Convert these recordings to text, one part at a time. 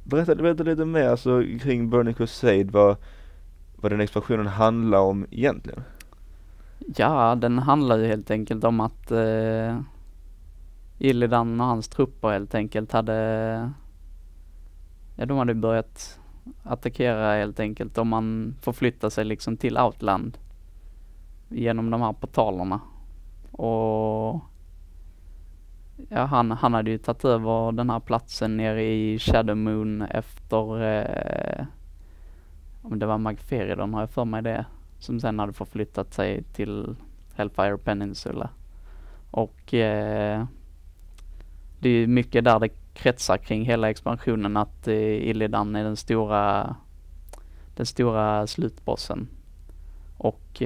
berätta lite mer alltså, kring Burning Crusade, vad den expansionen handlar om egentligen. Ja, den handlar ju helt enkelt om att Illidan och hans trupper helt enkelt de hade börjat attackera helt enkelt, om man förflyttar sig liksom till Outland genom de här portalerna. Och ja, han hade ju tagit över den här platsen nere i Shadowmoon efter om det var Magferidon, har jag för mig det, som sen hade förflyttat sig till Hellfire Peninsula. Och det är mycket där det kretsar kring hela expansionen, att Illidan är den stora slutbossen. Och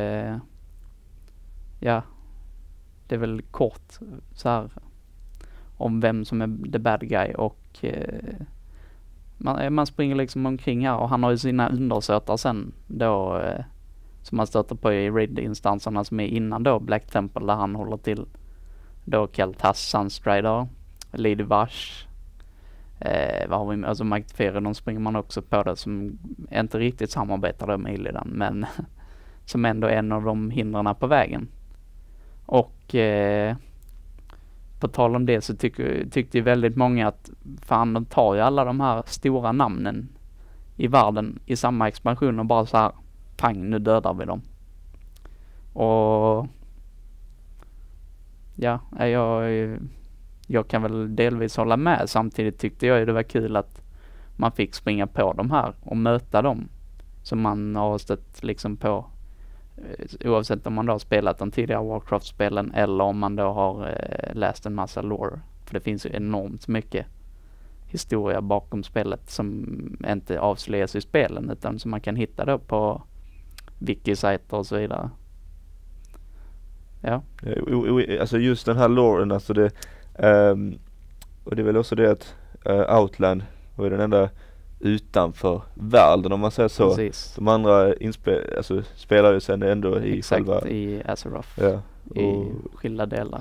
ja, det är väl kort så här om vem som är the bad guy, och man springer liksom omkring här, och han har ju sina undersötar sen då som man stöter på i raid-instanserna som är innan då Black Temple, där han håller till då Kel'Thas, Sunstrider, Lady Vash, vad har vi med? Alltså Magferidon springer man också på det, som inte riktigt samarbetar då med Illidan, men som ändå är en av de hindrarna på vägen. Och på tal om det så tyckte ju väldigt många att fan, de tar ju alla de här stora namnen i världen i samma expansion och bara så här, pang, nu dödar vi dem. Och ja, jag kan väl delvis hålla med. Samtidigt tyckte jag ju det var kul att man fick springa på de här och möta dem som man har stött liksom på, oavsett om man då har spelat de tidigare Warcraft-spelen eller om man då har läst en massa lore. För det finns ju enormt mycket historia bakom spelet som inte avslöjas i spelen, utan som man kan hitta då på wiki-sajter och så vidare. Ja. Alltså just den här loren, alltså det och det är väl också det att Outland var den enda utanför världen, om man säger så. Precis. De andra spelar ju sen ändå i exakt, själva i Azeroth. Ja, i skilda delar.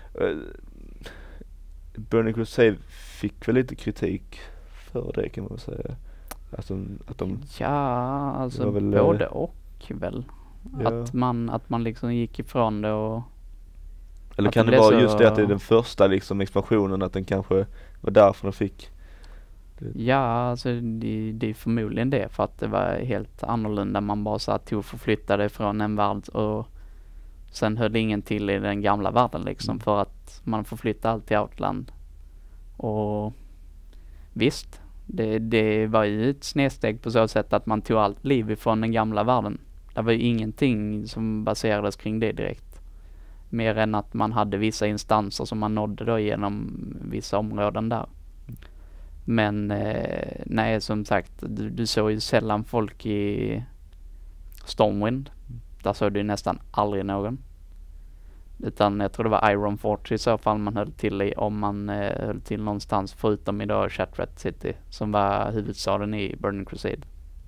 Burning Crusade fick väl lite kritik för det, kan man väl säga. Alltså, att de alltså väl, både och väl. Ja. Att man liksom gick ifrån det, och eller kan det vara just det att det är den första liksom expansionen, att den kanske var därför de fick det. Ja, alltså det är förmodligen det, för att det var helt annorlunda. Man bara så att förflyttade från en värld och sen höll ingen till i den gamla världen liksom, för att man förflyttade allt till Outland. Och visst, det var ju ett snedsteg på så sätt att man tog allt liv ifrån den gamla världen. Det var ju ingenting som baserades kring det direkt. Mer än att man hade vissa instanser som man nådde då genom vissa områden där. Men nej, som sagt, du såg ju sällan folk i Stormwind. Där såg du nästan aldrig någon. Utan jag tror det var Ironforge i så fall man höll till i, om man höll till någonstans förutom idag Shattrath City, som var huvudstaden i Burning Crusade.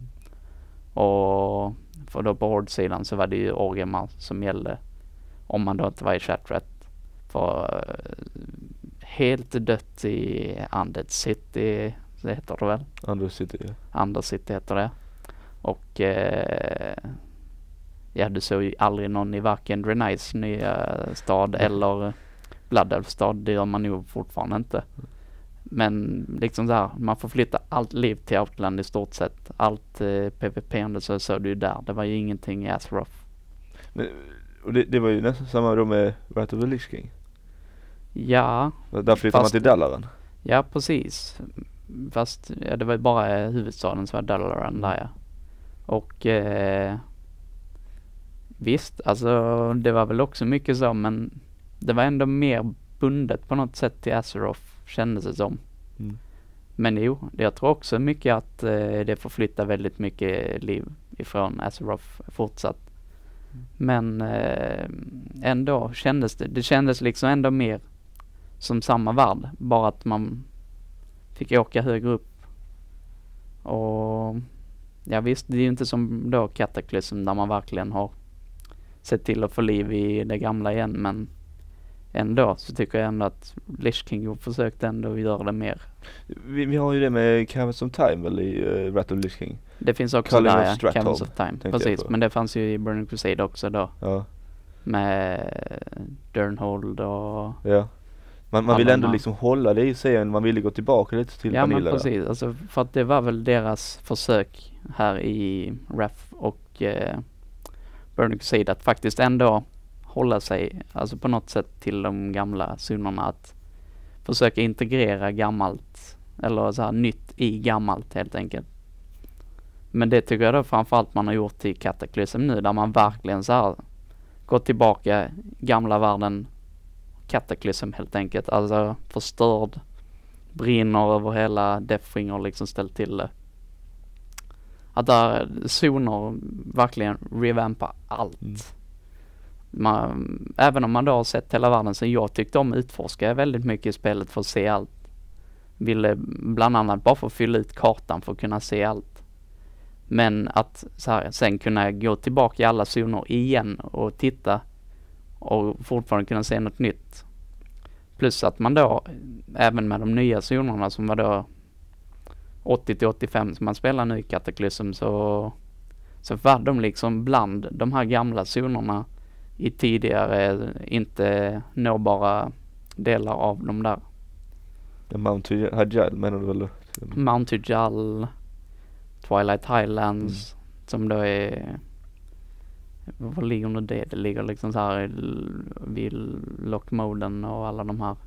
Och för då på Horde-sidan så var det ju Orgrimmar som gällde, om man då inte var i Shattrath. För helt dött i Undead City, det heter det väl? Under City heter det. Och ja, du såg ju aldrig någon i varken Draenei's nya stad eller Blood Elf stad. Det gör man nog fortfarande inte. Men liksom så här, man får flytta allt liv till Outland i stort sett. Allt PvP så såg du ju där. Det var ju ingenting i Azeroth. Men, och det var ju nästan samma då med Wrath of the Lich King. Ja. Där flyttade man till Dalaran. Ja, precis. Fast ja, det var ju bara huvudstaden som var Dalaran där, ja. Och visst, alltså det var väl också mycket så, men det var ändå mer bundet på något sätt till Azeroth, kändes det som. Men jo, jag tror också mycket att det får flytta väldigt mycket liv ifrån Azeroth fortsatt. Men ändå det kändes liksom ändå mer som samma värld, bara att man fick åka högre upp. Och ja visst, det är ju inte som då Cataclysm där man verkligen har sett till att få liv i det gamla igen, men ändå så tycker jag ändå att Lich King försökte ändå göra det mer. Vi har ju det med Caverns of Time väl i Wrath of Lich King. Det finns också Culling där, of ja, Stratholme, Caverns of Time. Precis, men det fanns ju i Burning Crusade också då. Ja. Med Durnhold och... Ja. Man vill ändå man. liksom hålla det i serien, man ville gå tillbaka lite till Ja Vanilla. men precis, alltså, för att det var väl deras försök här i Wrath och Burning Crusade att faktiskt ändå hålla sig, alltså på något sätt till de gamla zonerna, att försöka integrera gammalt eller så här nytt i gammalt helt enkelt. Men det tycker jag då framförallt man har gjort i Cataclysm nu, där man verkligen så här gått tillbaka gamla världen, Cataclysm helt enkelt, alltså förstörd, brinner över hela Deathbringer, liksom ställt till det. Att där zoner verkligen revampar allt. Även om man då har sett hela världen, så jag tyckte om utforska väldigt mycket i spelet för att se allt. Ville bland annat bara få fylla ut kartan för att kunna se allt. Men att så här, sen kunna gå tillbaka i alla zoner igen och titta och fortfarande kunna se något nytt. Plus att man då, även med de nya zonerna som var då 80-85 som man spelar nu i Cataclysm, så var de liksom bland de här gamla zonerna i tidigare inte nåbara delar av de där. Mount Hajal menar du väl? Mount Hajal, Twilight Highlands, som då är, vad ligger under det? Det ligger liksom så här vid Lockmoden och alla de här.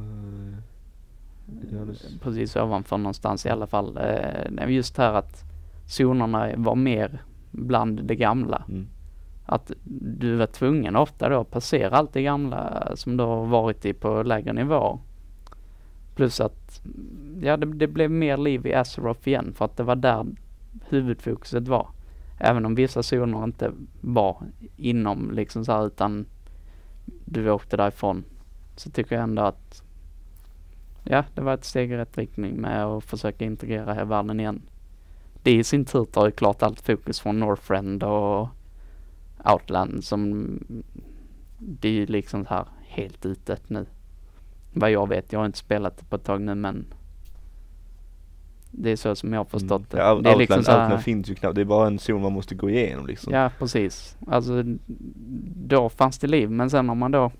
Precis ovanför någonstans i alla fall. Just här att zonerna var mer bland det gamla. Att du var tvungen ofta då att passera allt det gamla som du har varit i på lägre nivå. Plus att ja, det blev mer liv i Azeroth igen, för att det var där huvudfokuset var. Även om vissa zoner inte var inom liksom så här, utan du åkte därifrån, så tycker jag ändå att ja, det var ett steg i rätt riktning med att försöka integrera hela världen igen. Det i sin tur tar ju klart allt fokus från Northrend och Outland, som det är ju liksom så här helt utet nu. Vad jag vet, jag har inte spelat det på ett tag nu, men det är så som jag har förstått det. Ja, det är Outland, liksom så här, Outland finns ju knappt, det är bara en zon man måste gå igenom liksom. Ja, precis. Alltså då fanns det liv, men sen om man då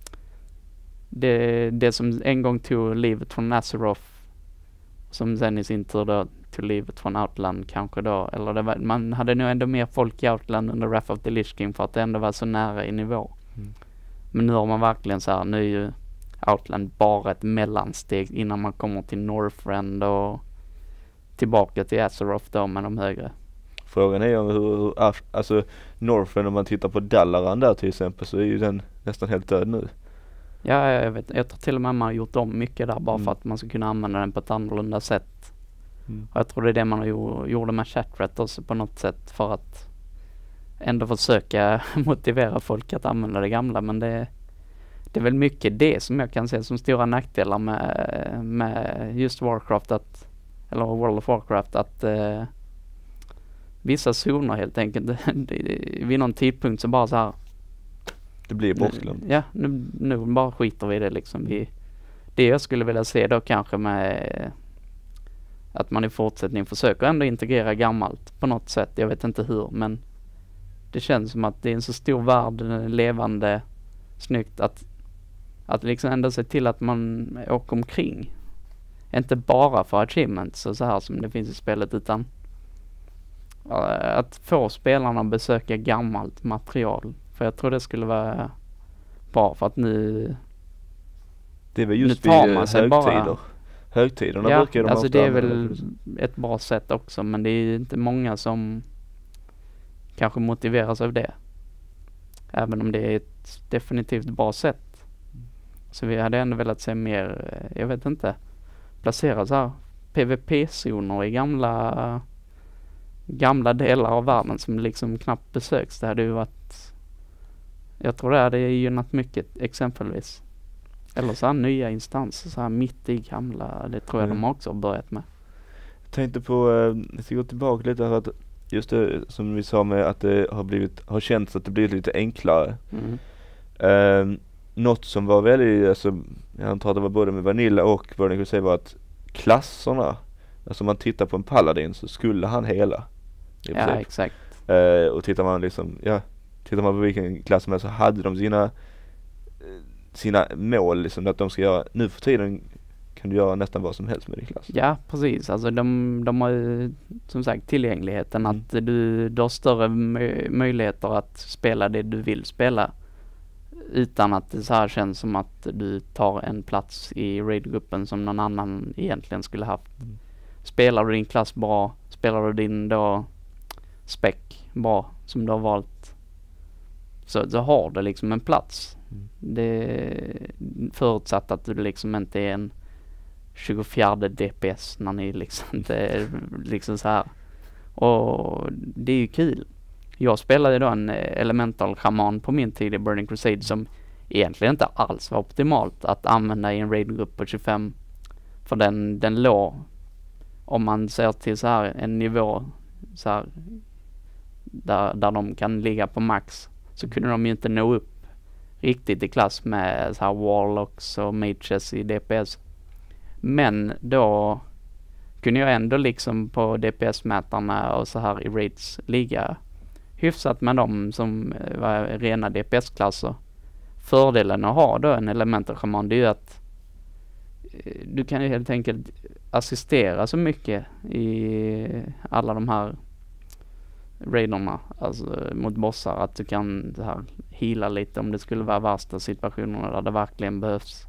det som en gång tog livet från Azeroth, som sen i sin tur då tog livet från Outland kanske då, eller det var, man hade nog ändå mer folk i Outland under Wrath of the Lich King för att det ändå var så nära i nivå. Men nu har man verkligen så här, nu är ju Outland bara ett mellansteg innan man kommer till Northrend och tillbaka till Azeroth då med de högre. Frågan är ju hur alltså Northrend, om man tittar på Dalaran där till exempel, så är ju den nästan helt död nu. Ja, jag vet. Jag tror till och med man har gjort om mycket där bara för att man ska kunna använda den på ett annorlunda sätt. Och jag tror det är det man har gjorde med Chatrat också på något sätt, för att ändå försöka motivera folk att använda det gamla. Men det är väl mycket det som jag kan se som stora nackdelar med just Warcraft, eller World of Warcraft, att vissa zoner helt enkelt vid någon tidpunkt så bara så här, det blir bortglömt. Ja, nu bara skiter vi i det liksom. Det jag skulle vilja se då kanske med att man i fortsättning försöker ändå integrera gammalt på något sätt. Jag vet inte hur, men det känns som att det är en så stor värld, levande, snyggt, att liksom ändå se till att man åker omkring. Inte bara för achievements och så här som det finns i spelet, utan att få spelarna att besöka gammalt material. För jag tror det skulle vara bra, för att nu det är väl just nu tar vid man sig högtider. Bara, Högtiderna ja, brukar de alltså ofta det är väl använda. ett bra sätt också, men det är inte många som kanske motiveras av det. Även om det är ett definitivt bra sätt. Så vi hade ändå velat se mer, jag vet inte, placera så här PvP-zoner i gamla delar av världen som liksom knappt besöks. Det hade ju varit, jag tror det hade gynnat mycket exempelvis. Eller så här nya instanser så här mitt i gamla, det tror jag de också har börjat med. Jag tänkte på, jag ska gå tillbaka lite här, att just det som vi sa med att det har känts att det blivit lite enklare. något som var väldigt, alltså, jag antar att det var både med Vanilla och Burning Crusade, var att klasserna, alltså om man tittar på en Paladin så skulle han hela. Ja, exakt. Och tittar man på vilken klass som helst så hade de sina mål liksom, att de ska göra, nu för tiden kan du göra nästan vad som helst med din klass. Ja, precis. Alltså de har ju som sagt tillgängligheten att du har större möjligheter att spela det du vill spela utan att det så här känns som att du tar en plats i raidgruppen som någon annan egentligen skulle haft. Spelar du din klass bra, spelar du din då spec bra som du har valt, så har du liksom en plats. Det förutsatt att du liksom inte är en 24 DPS när ni liksom inte är liksom så här. Och det är ju kul. Jag spelade då en elemental shaman på min tid i Burning Crusade som egentligen inte alls var optimalt att använda i en raidgrupp på 25. För den låg, om man ser till så här en nivå så här, där de kan ligga på max, så kunde de ju inte nå upp riktigt i klass med så här warlocks och mages i DPS. Men då kunde jag ändå liksom på DPS-mätarna och så här i raids ligga hyfsat med dem som var rena DPS-klasser. Fördelen att ha då en elemental shaman, det är ju att du kan ju helt enkelt assistera så mycket i alla de här raiderna, alltså mot bossar, att du kan så här heala lite om det skulle vara värsta situationerna där det verkligen behövs.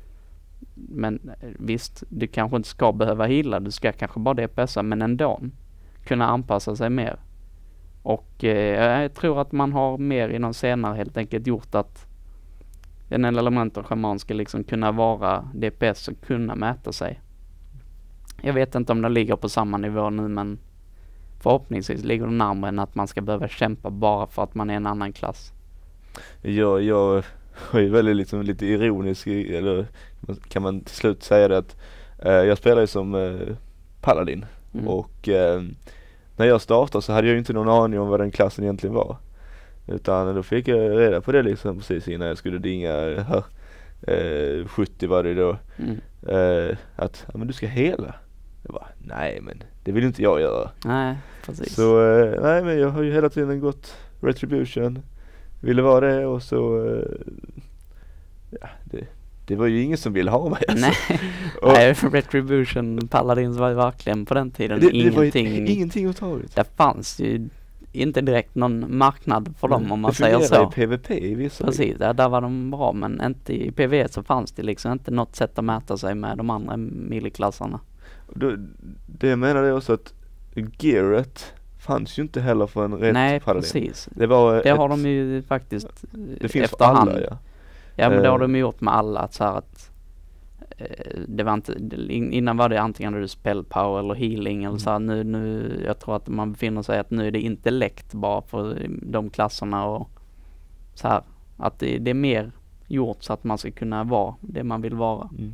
Men visst, du kanske inte ska behöva heala, du ska kanske bara DPSa, men ändå kunna anpassa sig mer. Och jag tror att man har mer inom senare helt enkelt gjort att en elemental shaman ska liksom kunna vara DPS och kunna mäta sig. Jag vet inte om det ligger på samma nivå nu, men förhoppningsvis ligger det närmare än att man ska behöva kämpa bara för att man är en annan klass. Jag är väldigt liksom, lite ironisk, eller kan man till slut säga det, att jag spelar ju som Paladin och när jag startade så hade jag ju inte någon aning om vad den klassen egentligen var, utan då fick jag reda på det liksom precis innan jag skulle dinga 70 var det då, att men du ska hela. Jag bara, nej men det vill inte jag göra. Nej, precis. Så nej, men jag har ju hela tiden gått Retribution, ville vara det, och så det var ju ingen som ville ha mig alltså. Nej, Retribution Paladins var ju verkligen på den tiden ingenting överhuvudtaget. Det fanns ju inte direkt någon marknad för dem, om man säger så. Det fungerar i PvP i vissa. Precis, där var de bra, men inte i PvE så fanns det liksom inte något sätt att mäta sig med de andra milliklasserna. Det menar jag också, att gearet fanns ju inte heller för en rätt Paladin. Nej, precis. Det har de ju faktiskt det finns efterhand. för alla, Ja, men det har de ju gjort med alla, att så här att det var inte, innan var det antingen hade du spell power eller healing eller så här, nu jag tror att man befinner sig att nu är det intellekt bara för de klasserna, och så här att det är mer gjort så att man ska kunna vara det man vill vara.